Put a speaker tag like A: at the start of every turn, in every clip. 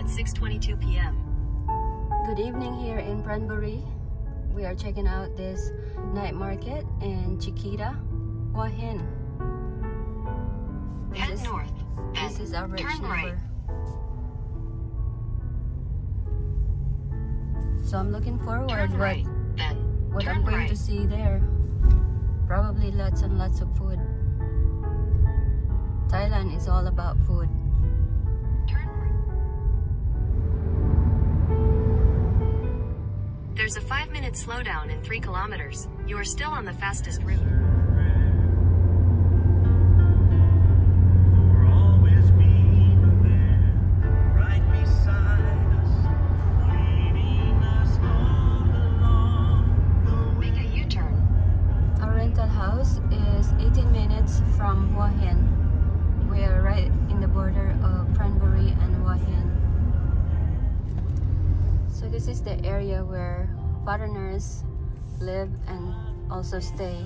A: 6:22 p.m.
B: Good evening here in Pranbury. We are checking out this night market in Chiquita, Hua Hin.
A: Head north.
B: This is our rich
A: turn
B: number.
A: right.
B: So I'm looking forward
A: Turn right. Then
B: what
A: turn
B: I'm going
A: right.
B: to see there. Probably lots and lots of food. Thailand is all about food.
A: Turn right. There's a 5-minute slowdown in 3 kilometers. You are still on the fastest route. Make a U-turn.
B: Our rental house is 18 minutes from Hua Hin. We are right in the border of Pranbury and Hua Hin. So this is the area where foreigners live and also stay.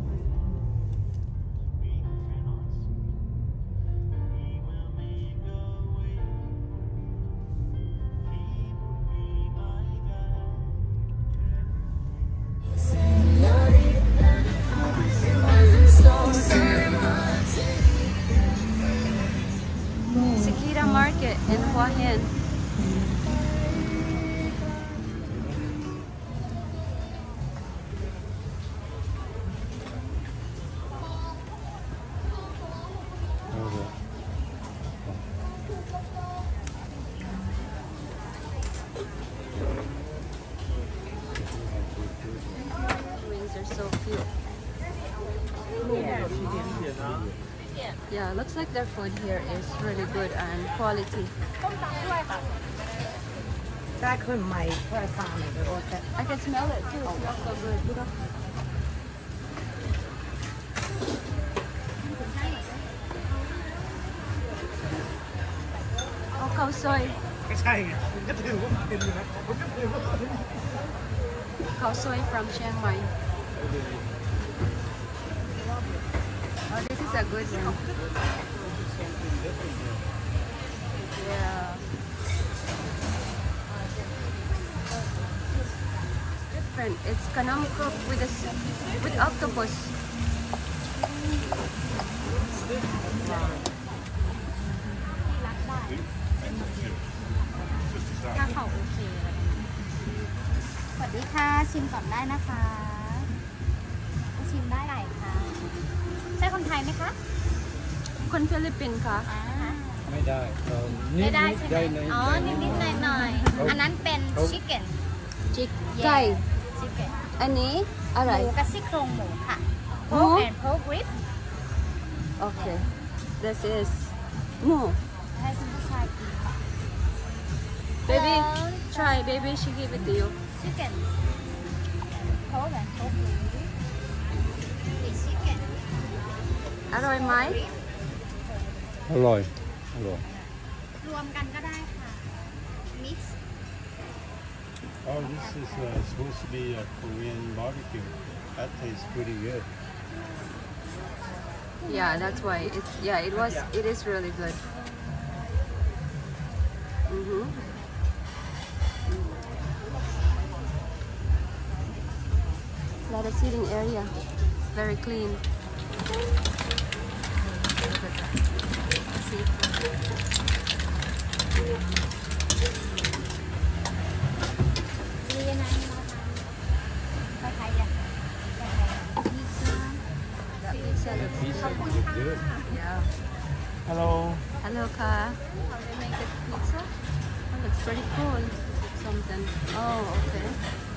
B: Chiquita Market in Hua Hin. Wings are so cute. Yeah, looks like their food here is really good and quality.
C: ได้ขึ้นใหม่เพื่อทานเลยโอ้แต่
B: I can smell it too. It smells so good. Oh, khao soi.
C: ไม่ใช่ไงก็ถือว่าเป็นอยู่นะผมก็ถือว่า
B: Khao soi from Chiang Mai. Oh, this is a good one. Yeah. Different. It's kanam cook with octopus.
D: ถ้าเขาโอเคสวัสดีค่ะชิมก่อนได้นะคะชิมได้ไหนคะใช่คนไทยไหมคะ
B: คนฟิลิปปินส์ค่ะ
E: ไม่ได้
D: ไม่ได้ใช่ไหม
E: ได้ใน
D: อ๋อนิดๆหน่อยๆอันนั้นเป็นชิคเก้น
B: Chick ไก่
D: ชิคเก้น
B: อันนี้อะไร
D: หมูกับซี่โครงหมูค่ะ
B: หมู
D: pork and pork rib
B: Okay. This is mo.
D: ให้คุณผู้ชายกินค่ะ
B: Baby, try. Baby, she give it to you.
D: ชิคเก้น pork and pork rib อีกชิคเก้น
B: อร่อยไหม
E: อร่อย อร่อย
D: รวมกันก็ได้ค่ะ mix
E: Oh, this is supposed to be a Korean barbecue. That tastes pretty good.
B: Yeah, that's why. It is really good. Lot of seating area. Very clean. Look at that. See? That pizza looks
E: Pizza looks good.
B: Yeah.
E: Hello.
B: Hello, Ka. How they make the pizza? Oh, looks pretty cool. Something. Oh, okay.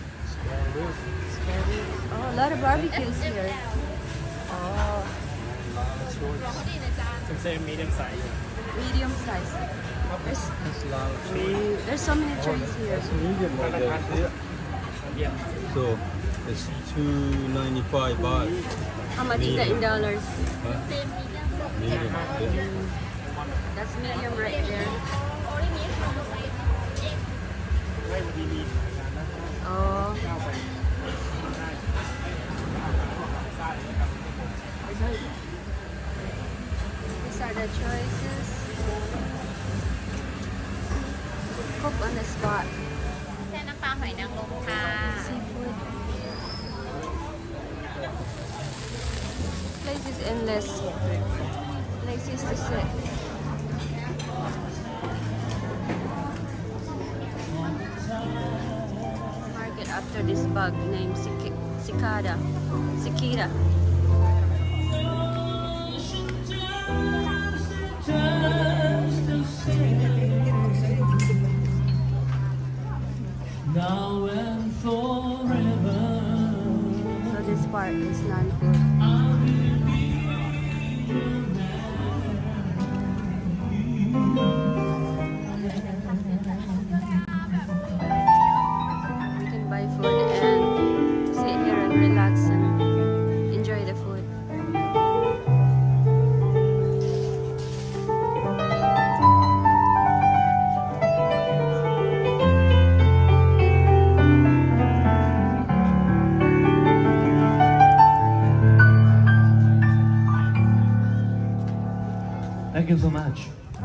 B: Oh, a lot of barbecues here. Oh,
C: It's medium size.
B: medium size. There's so many trees here.
E: It's medium over there.
C: Yeah.
E: So it's 295 baht.
B: How much is that in dollars?
E: Medium.
B: That's medium right there. Oh. These are the choices. cook on the spot.
D: เส้นน้ำปลาหอยนางรมค่ะ
B: Seafood. Place is endless. Places to sit. Market after this bug named cicada. Cicada.
F: Now and forever.
B: So this part is non-food. We can buy food and sit here and relax and enjoy the food.
F: Thank you so much.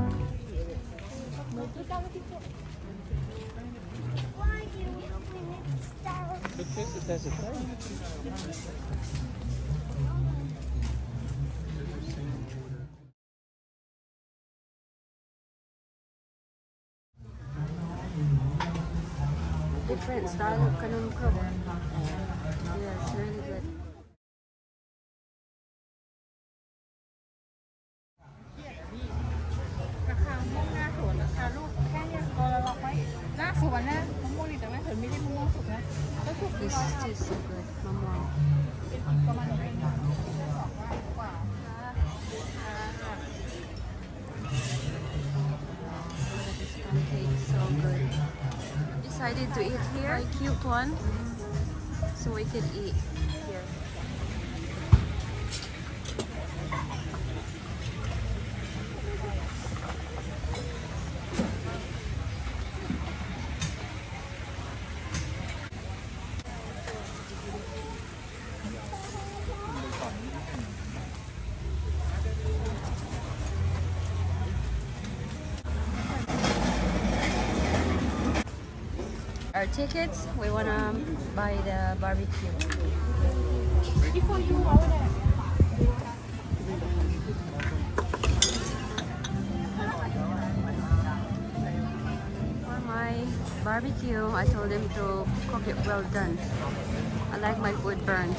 B: Different style of kanum krok. Yes, really good. This is so good, Mamong. This pancake is so good. Decided to eat here. A cute one, so we could eat here. Our tickets, we wanna buy the barbecue. For my barbecue, I told him to cook it well done. I like my food burnt.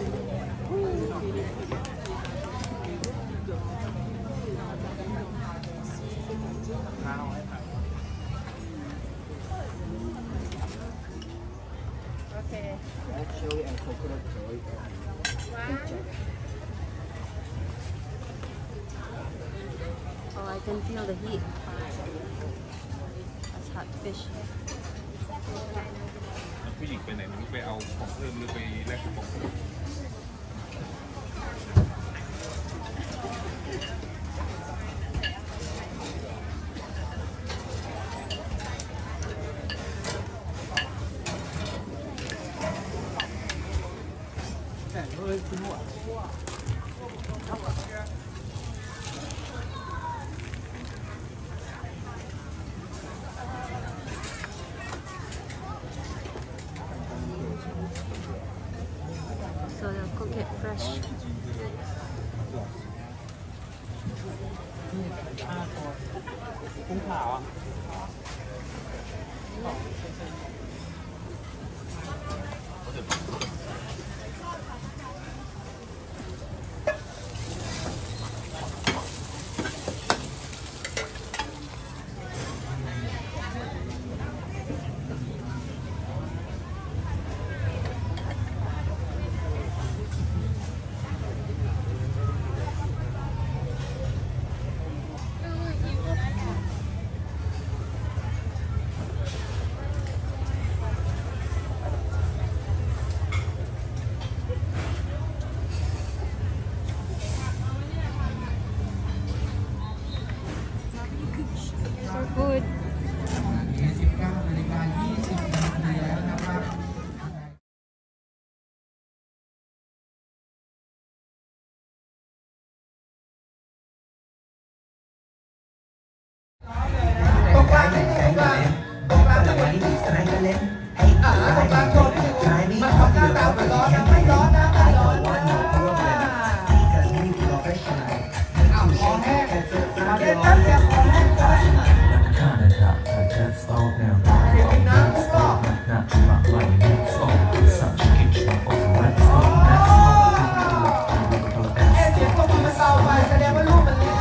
B: Oh, I can feel the heat. That's hot fish.
C: ผู้หญิงไปไหนไม่รู้ไปเอาของเพิ่มหรือไปแลกของเพิ่ม
B: So they'll cook it fresh. So good.
G: เล็กไอ้ร้านโชว์นี่มันทำหน้าตาไม่ร้อนนะไม่ร้อนนะไม่ร้อนนะอ้าวคอแห้งเด็ดตั้งแต่คอแห้งได้กินน้ำทุกรอบเสียงตัวมันเบาไปแสดงว่าลูกมันเล็ก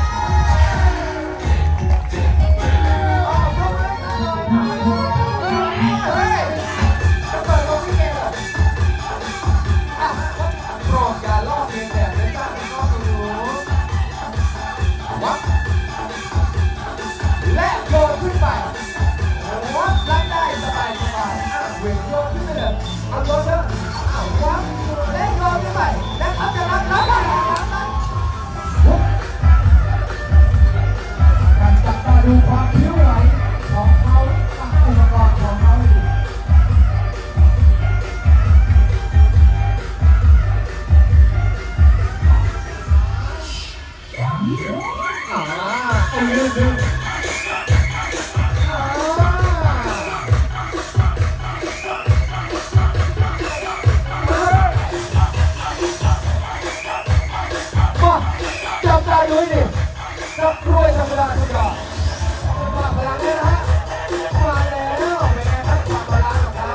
G: และโยนขึ้นไปวัดรับได้สบายเวทโยนขึ้นไปเลยเอาโยนเถอะวัดและโยนขึ้นไปและเขาจะรับได้การจับตาดูความผิวไหวของเขากับอุปกรณ์ของเขาจับตาดูดิจับกล้วยธรรมดาทุกอย่างมาพลังเลยนะฮะมาแล้วเป็นไงครับความพลังของเขา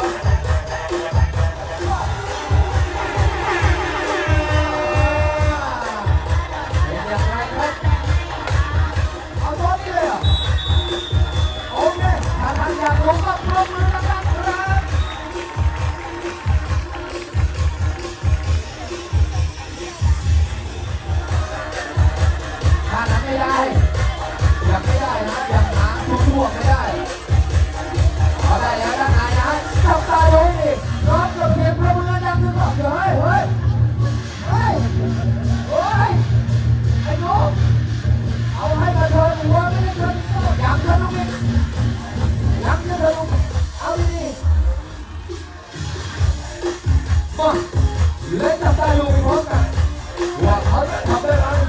G: เป็นอย่างไรครับเอาตัวนี้เลยเหรอโอเคถ้าท่านอยากลงก็ปรบมือนะครับถ้านั้นไม่ได้อยากไม่ได้นะอยากหาทั่วไม่ได้เอาได้แล้วด้านในนะจับตาดูดิร้องกับเพียงประมือดังถึงหรอกเดี๋ยวเฮ้ยไอ้ลูกเอาให้มาเถิดหัวไม่ได้เถิดยังเถิดลูกนี่ยังเถิดลูกเอาดีๆมาเล่นจับตาดูไปพร้อมกันว่าเขาจะทำได้ไหม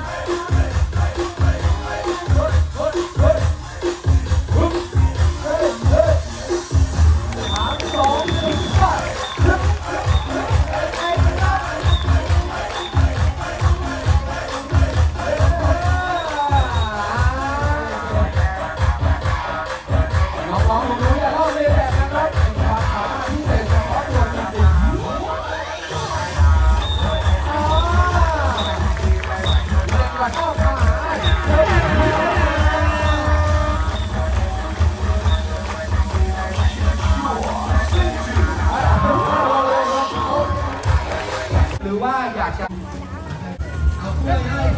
G: หรือว่าอยากจะเอาเพื่อนให้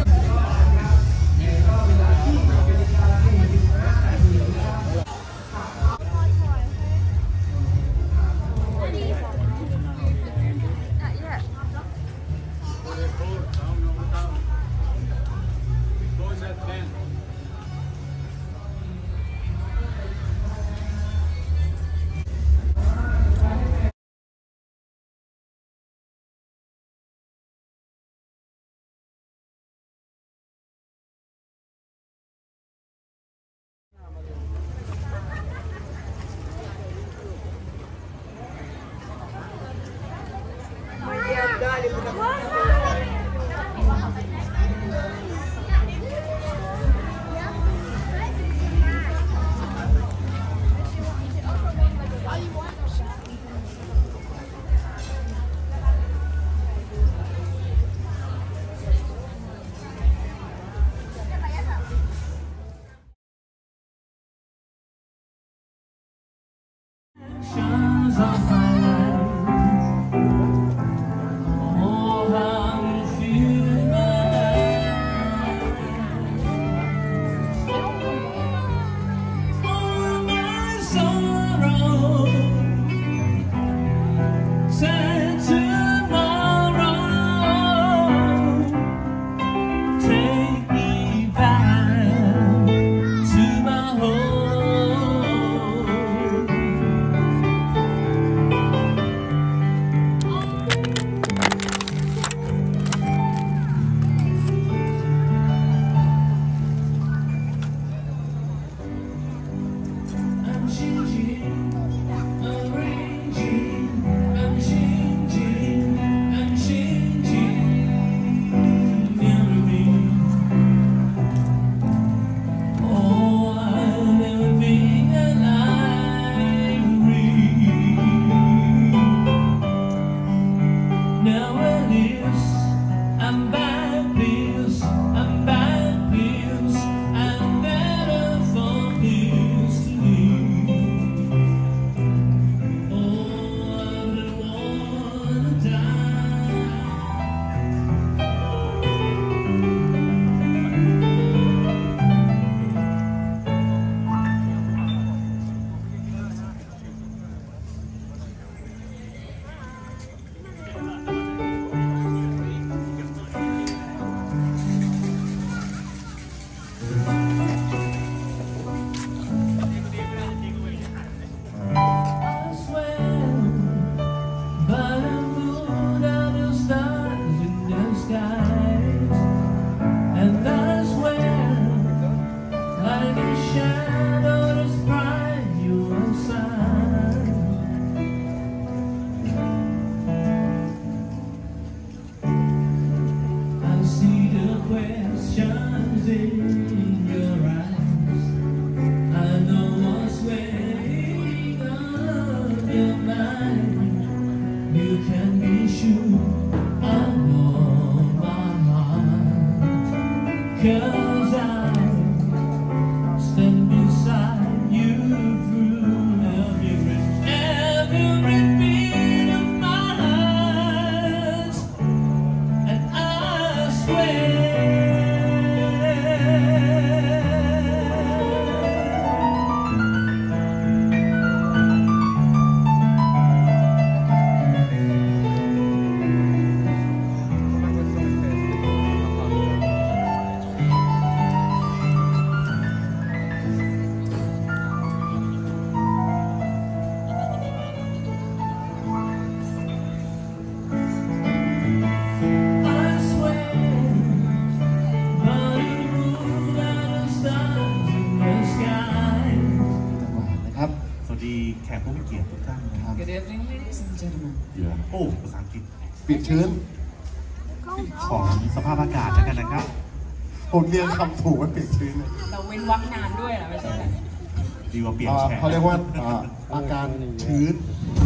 C: ดีแขกผู้มีเกียรติทุกท่านนะครับ
H: Good evening, ladies and gentlemen.
C: โอ้ภาษาอังกฤษเปียกชื้นของสภาพอากาศแล้วกันนะครับผมเรียนคำถูกว่าเปียกชื้น
H: เราเว้นวรรคนานด้วยเหรอไม่ใช่เหรอ
C: ดีกว่าเปียกแฉะ
E: เขาเรียกว่าอาการชื้น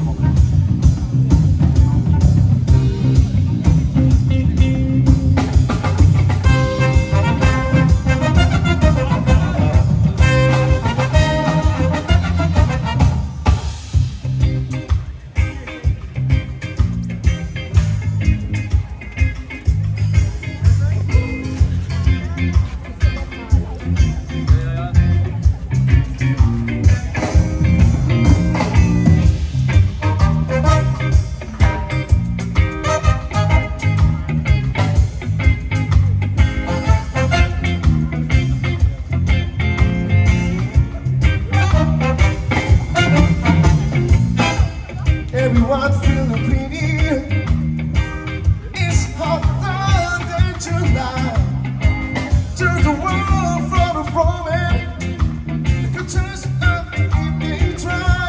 E: Everyone's feeling pretty. It's hotter than July. Turn the world from a moment. The curtains of the evening dry.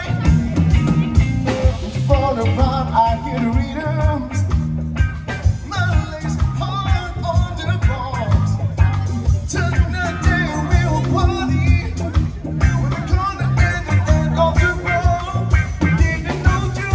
E: For the part I hear the rhythms. My legs hard on the bars. Tonight they will party. We're gonna end the end of the world. Didn't know you.